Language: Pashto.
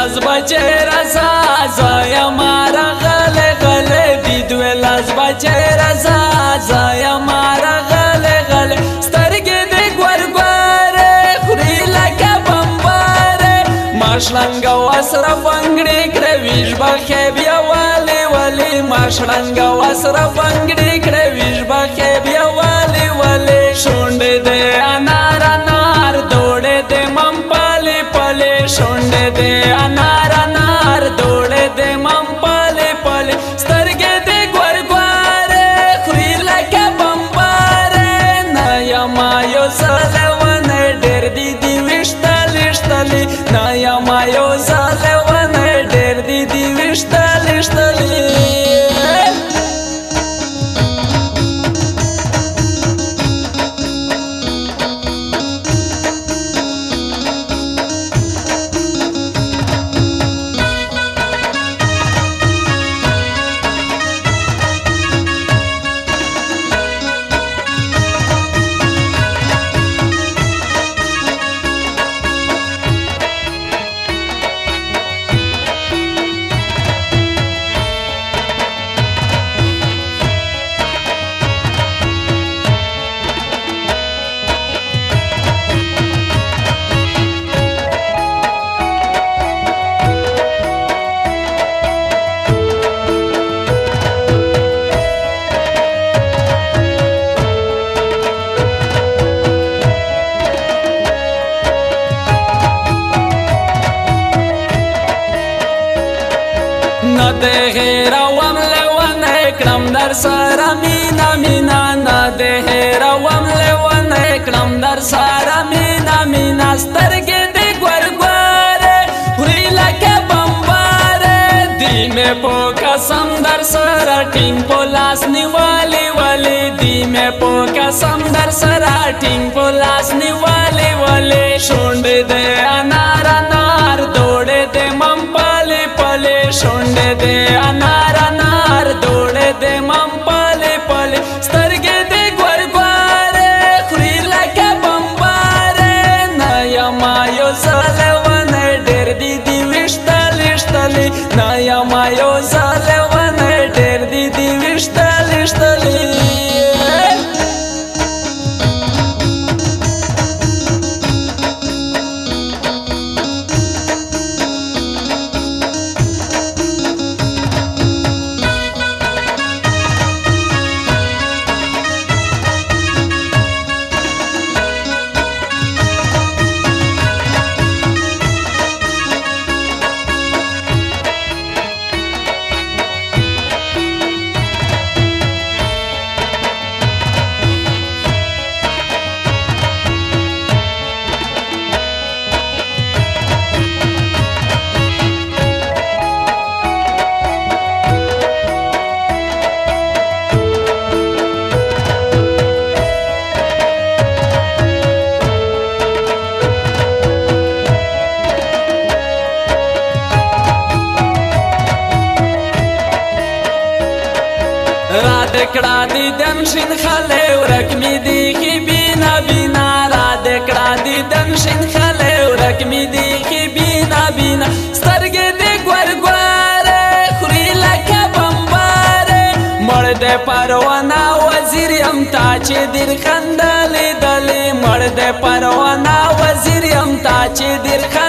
لاس بچی رسا زایا مارا غلی غلی دیدوی لاس بچی رسا زایا مارا غلی غلی سترگی دی گورگواری خوری لکه بمباری ماشلنگا و اصرف انگڑی کرویش بخی بیا والی والی ماشلنگا و اصرف انگڑی کرویش بخی بیا والی والی شونڈی دی انار انار دوڑی دی من پالی پالی شونڈی دی انار انار دوڑی دی من پالی پالی سترگی دی گورگواری خوری لکه بمباری نایا مایو زالونی ډیر دی دی ویشتلی شتلی نایا مایو زالونی ډیر دی دی ویشتلی شتلی نده غیر وم لیوان اکرم در سارا مینا مینا نده غیر وم لیوان اکرم در سارا مینا مینا سترگی دی گورگواری خوری لکه بمباری دی می پو قسم در سارا ٹینگ پو لاس نیوالی والی دی می پو قسم در سارا ٹینگ پو لاس نیوالی والی شونڈی دی انار انار دوڑی دی من پالی پالی شونڈی دی انار انار دوڑی دی من پالی پالی سترگی دی گورگواری خوری لکه بمباری نایا مایو زالونی ډیر دی دی ویشتلی شتلی نایا مایو زالونی ډیر دی دی ویشتلی شتلی دکڑا دی دنشین خالی ورک می دی خی بینا بینا را دکڑا دی دنشین خالی ورک می دی خی بینا بینا سترگی دی گورگواری خوری لکه بمباری مرد پروانا وزیریم تا چی دیر خندلی دلی مرد پروانا وزیریم تا چی دیر خندلی